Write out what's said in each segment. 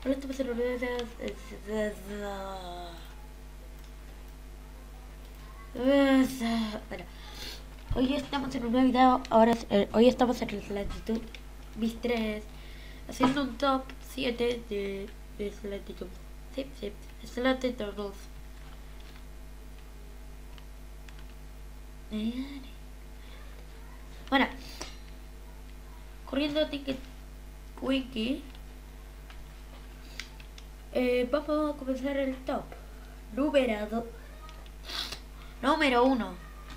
Hola, estamos en un video bueno, hoy estamos en un nuevo video. Hoy estamos en la latitud bis 3 haciendo un top 7 de latitud. Sí, es latitud 2. Bueno, corriendo Ticket Wiki. Vamos a comenzar el top. Número 1.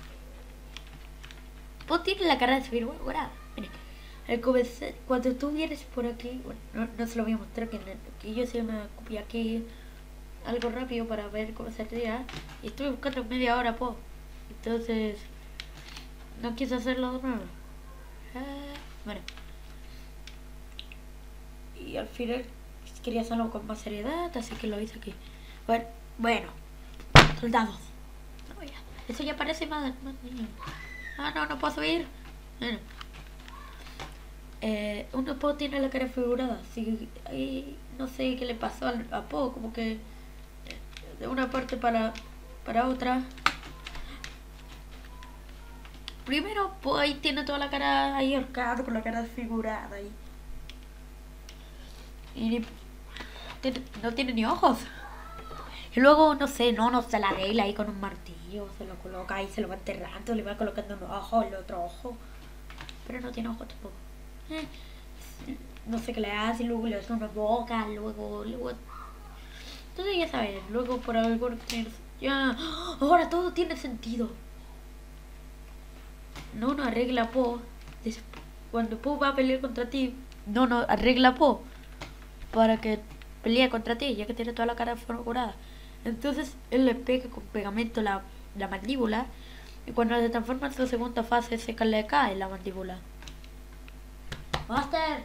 Vos tienes la cara de subir morada. Mire, cuando tú vienes por aquí, bueno, no se lo voy a mostrar, que yo hice una copia aquí, algo rápido para ver cómo saldría. Y estuve buscando media hora, po. Entonces, no quise hacerlo de nuevo. Bueno. Y al final quería hacerlo con más seriedad, así que lo hice aquí. Bueno, soldados. No, ya. Eso ya parece más niño. No puedo subir. Bueno. Uno Po tiene la cara figurada, así ahí no sé qué le pasó a Po, como que de una parte para otra. Primero Po ahí tiene toda la cara ahí ahorcado con la cara desfigurada ahí. Y no tiene ni ojos. Y luego, no sé, no se la arregla ahí con un martillo, se lo coloca ahí, se lo va enterrando, le va colocando un ojo, el otro ojo. Pero no tiene ojos tampoco. No sé qué le hace, luego le hace una boca, luego. Entonces ya saben, luego por algo ya. Ahora todo tiene sentido. No arregla Po. Cuando Po va a pelear contra ti, no arregla Po para que pelee contra ti, ya que tiene toda la cara figurada. Entonces él le pega con pegamento la mandíbula, y cuando se transforma en su segunda fase se le cae la mandíbula. Master,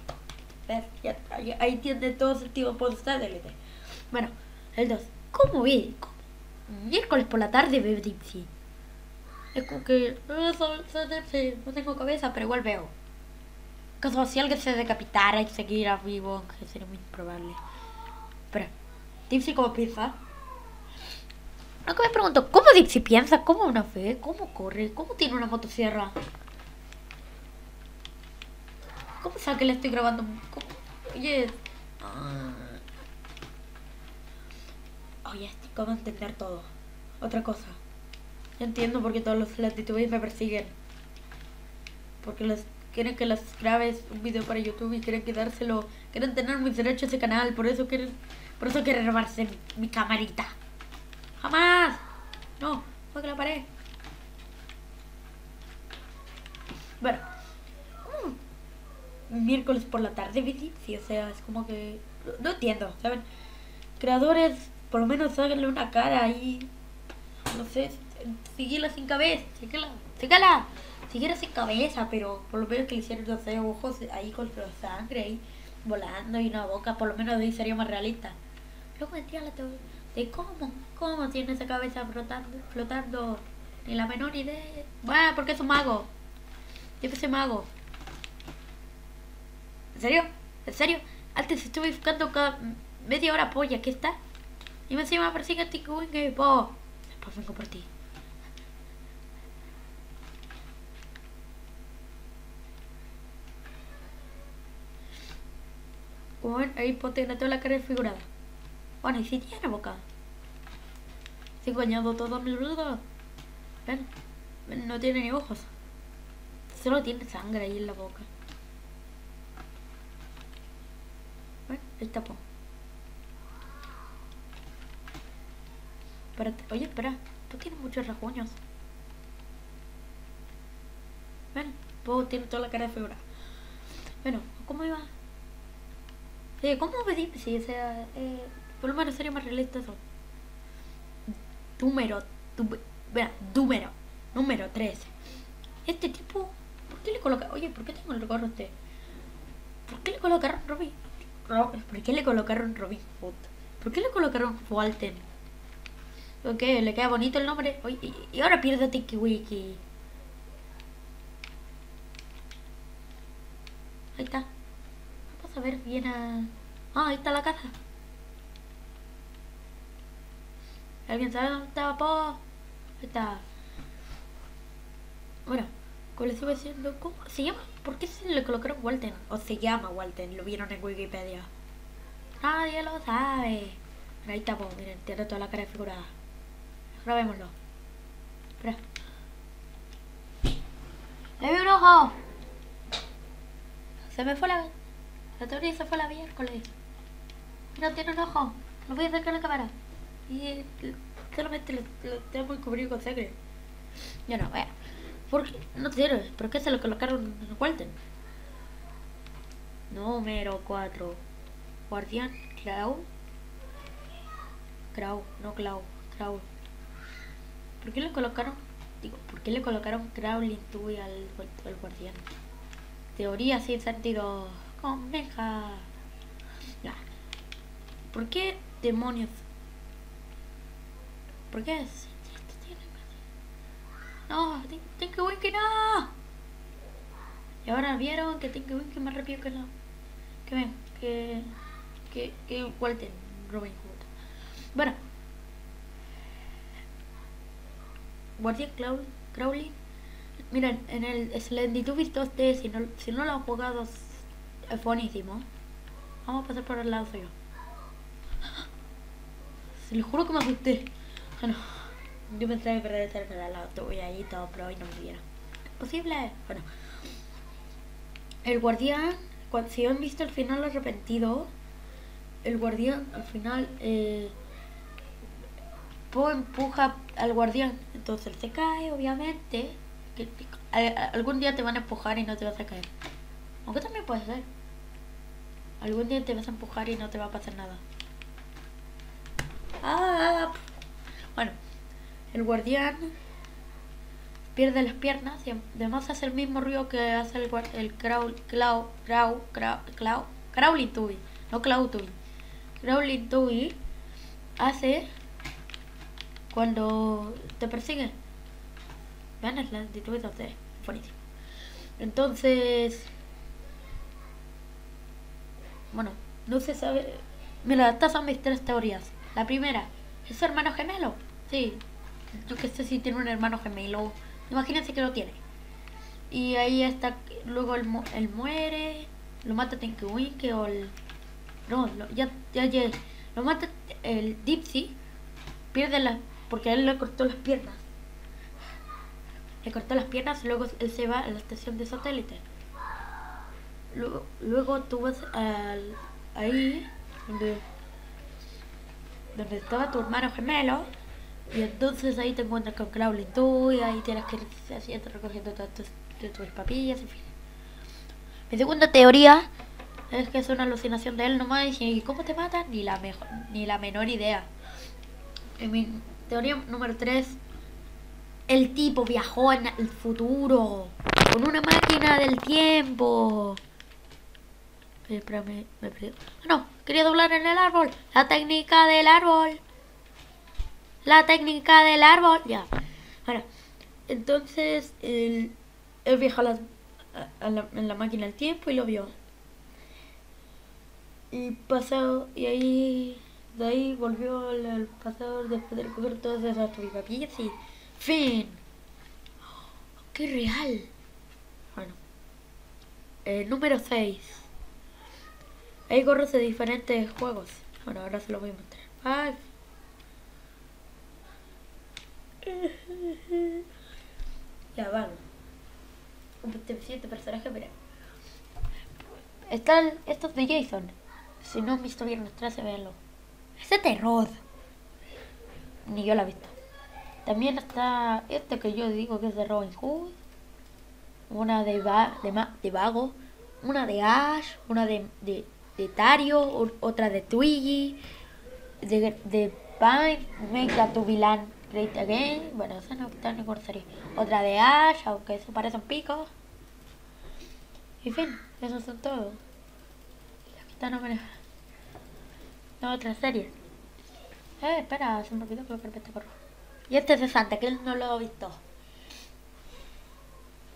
ahí tiene todo sentido por ustedes. Bueno, el 2. ¿Cómo vi? Miércoles por la tarde veo Dipsy. Es como que no tengo cabeza, pero igual veo. Como si alguien se decapitara y seguira vivo, que sería muy improbable. Pero, Dipsy, ¿cómo piensa? Lo que me pregunto, ¿cómo Dipsy piensa? ¿Cómo una fe? ¿Cómo corre? ¿Cómo tiene una motosierra? ¿Cómo sabe que le estoy grabando? Oye, ¿cómo entender todo? Otra cosa. Yo entiendo por qué todos los latitudes me persiguen. Porque quieren que les grabes un video para YouTube y quieren quedárselo. Quieren tener mis derechos a ese canal. Por eso quieren robarse mi camarita. ¡Jamás! No, fue que la paré. Bueno. Miércoles por la tarde, sí, o sea, es como que. No entiendo, ¿saben? Creadores, por lo menos háganle una cara ahí. No sé, síguela sin cabeza, síguela sin cabeza, pero por lo menos que le hicieron, no sé, ojos ahí con la sangre ahí volando y una boca, por lo menos ahí sería más realista. Luego vendría la de cómo tiene esa cabeza flotando, ni la menor idea. Bueno, porque es un mago. Yo soy mago. ¿En serio? ¿En serio? Antes estuve buscando cada media hora Po, y aquí está. Y me encima persigue a ti, Wing, Po. Después vengo por ti. Bueno, ahí Po tiene toda la cara desfigurada. Bueno, y si tiene boca. Se ha engañado todo mi rudo. Ven, no tiene ni ojos. Solo tiene sangre ahí en la boca. Bueno, ahí está Po. Oye, espera. Po tiene muchos rasguños. Ven, Po tiene toda la cara desfigurada. Bueno, ¿cómo iba? ¿Cómo me dices? Sí, o sea, por lo menos sería más realista eso. Número 13. Este tipo, ¿por qué le colocaron? Oye, ¿por qué tengo el gorro este? ¿Por qué le colocaron Robin? ¿Por qué le colocaron Robin Hood? ¿Por qué le colocaron Walton? Ok, le queda bonito el nombre. Oye, y ahora pierde Tiki Wiki. Ahí está. Vamos a ver bien a Ah, ahí está la casa. ¿Alguien sabe dónde está, po? Ahí está. Bueno, ¿cuál sigue siendo? ¿Cómo se llama? ¿Por qué se le colocaron Walten? O se llama Walten, lo vieron en Wikipedia. Nadie lo sabe. Pero ahí está, po, miren, tiene toda la cara desfigurada. Grabémoslo. Espera. ¡Le vi un ojo! Se me fue la teoría se fue la miércoles. No tiene un ojo. Lo voy a acercar a la cámara. Y solamente lo tengo que cubrir con sangre. Ya no, vea. ¿Por qué? No sirve. ¿Por qué se lo colocaron en Walten? Número 4. Guardián Clau. No Clau. Clau. ¿Por qué le colocaron? Digo, ¿por qué le colocaron Crowley Tui al guardián? Teoría sin sentido. Coneja. Ya. ¿Por qué demonios? ¿Por qué es? No, Tinky Winky no. Y ahora vieron que Tinky Winky es más rápido que no. Que ven, que Walter Robin Hood. Bueno. Guardián Crowley. Miren, en el Slendytubbies 2D, si no lo han jugado, es buenísimo. Vamos a pasar por el lado suyo. Se lo juro que me asusté. Bueno, yo pensaba que perder estar al lado tuyo ahí todo, pero hoy no me viera. ¿Posible? Bueno. El guardián, si han visto el final arrepentido, el guardián al final Poe empuja al guardián, entonces él se cae, obviamente. Que algún día te van a empujar y no te vas a caer. Aunque también puede ser. Algún día te vas a empujar y no te va a pasar nada. Bueno, el guardián pierde las piernas y además hace el mismo ruido que hace el Crowley Tubby. No Cloud Tubby. Crowley Tubby hace cuando te persiguen. Vean, es la actitud de ustedes. Buenísimo. Entonces, bueno, no se sabe. Mira, estas son mis 3 teorías. La primera, ¿es su hermano gemelo? Sí. Yo que sé si tiene un hermano gemelo. Imagínense que lo tiene. Y ahí está. Luego él muere. Lo mata Tinky Winky o el. No, ya. Lo mata el Dipsy. Pierde las. Porque a él le cortó las piernas. Le cortó las piernas y luego él se va a la estación de satélite. Luego tú vas ahí donde estaba tu hermano gemelo. Y entonces ahí te encuentras con Crowley tú y ahí tienes que ir haciendo, recogiendo todas tus papillas, en fin. Mi segunda teoría es que es una alucinación de él nomás. ¿Y cómo te matan? Ni la menor idea. En mi teoría número 3, el tipo viajó en el futuro con una máquina del tiempo. Pero me perdí. No, quería doblar en el árbol. La técnica del árbol. Ya. Bueno, entonces él viajó en la máquina del tiempo y lo vio. Y pasó, y ahí, de ahí volvió al pasado después de recoger todas esas papillas y fin. ¡Qué real! Bueno, número 6. Hay gorros de diferentes juegos. Bueno, ahora se los voy a mostrar. ¡Ay! Ya van. Un siguiente personaje, mira. Estos de Jason. Si no han visto bien los trajes, véanlo. Es de terror. Ni yo la he visto. También está este que yo digo que es de Robin Hood. Una de Vago. Una de Ash. Una de Tario. Otra de Twiggy. De Pine. Make that to be land great again. Bueno, esa no está en ninguna serie. Otra de Ash, aunque eso parecen picos. En fin, esos son todos. Aquí está otra serie. Espera, se me olvidó que lo carpeta corro. Y este es de Santa, que él no lo ha visto.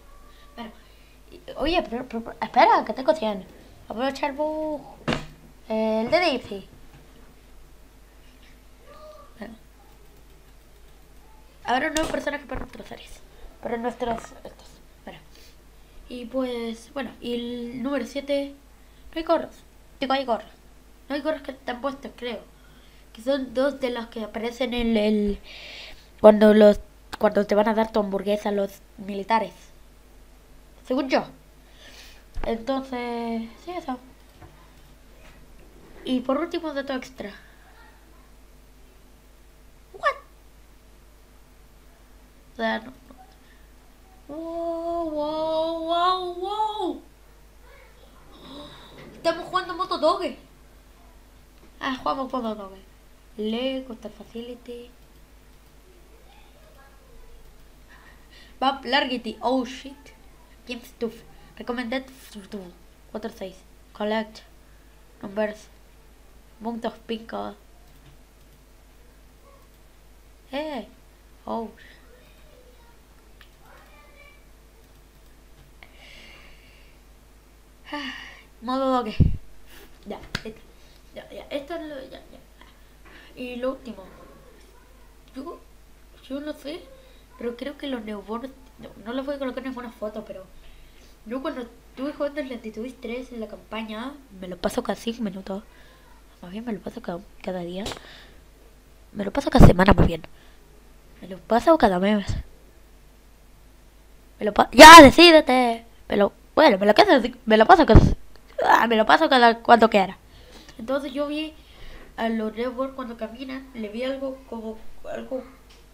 Bueno, oye, pero espera, que tengo 100. Aprovechar el bug. El de Daisy. Bueno. Ahora un nuevo personaje para nuestras series. Para nuestros estos. Bueno. Y pues, bueno, y el número 7. No hay gorros. Digo, hay gorros. No hay gorros que están puestos, creo. Que son dos de los que aparecen en el... Cuando te van a dar tu hamburguesa los militares. Según yo. Entonces, sí, eso. Y por último, dato extra. What? O sea, no. Wow, wow, wow, wow. Estamos jugando Moto Doge. Ah, jugamos Moto Doge. Lego, Star Facility. Bob Largity. Oh shit. Game Stuff. Recommended 4-6. Collect. Numbers. Mount of Pinko. Hey. Oh. Modo Doge. Ya, esto es lo. Ya. Y lo último. Yo no sé, pero creo que los neobonos. No los voy a colocar en ninguna foto, pero. Yo cuando estuve jugando el Lentitude 3 en la campaña, me lo paso cada 5 minutos. Más bien me lo paso cada día. Me lo paso cada semana, más bien. Me lo paso cada mes. ¡Ya, decídete! Bueno, me lo paso cada cuando quiera. Entonces yo vi a los Reborn cuando caminan, le vi algo algo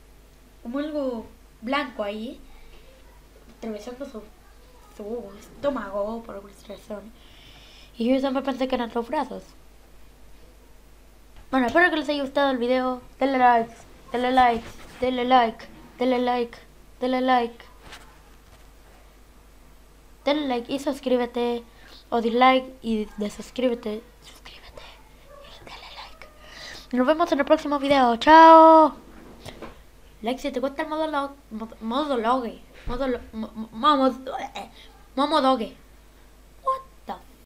blanco ahí, atravesando su estómago por alguna razón. Y yo siempre pensé que eran los brazos. Bueno, espero que les haya gustado el video. Denle like, denle like, denle like, denle like, denle like. Denle like y suscríbete. O dislike y desuscríbete. Suscríbete y dale like. Nos vemos en el próximo video. ¡Chao! Like si te gusta el modo doge. Modo doge.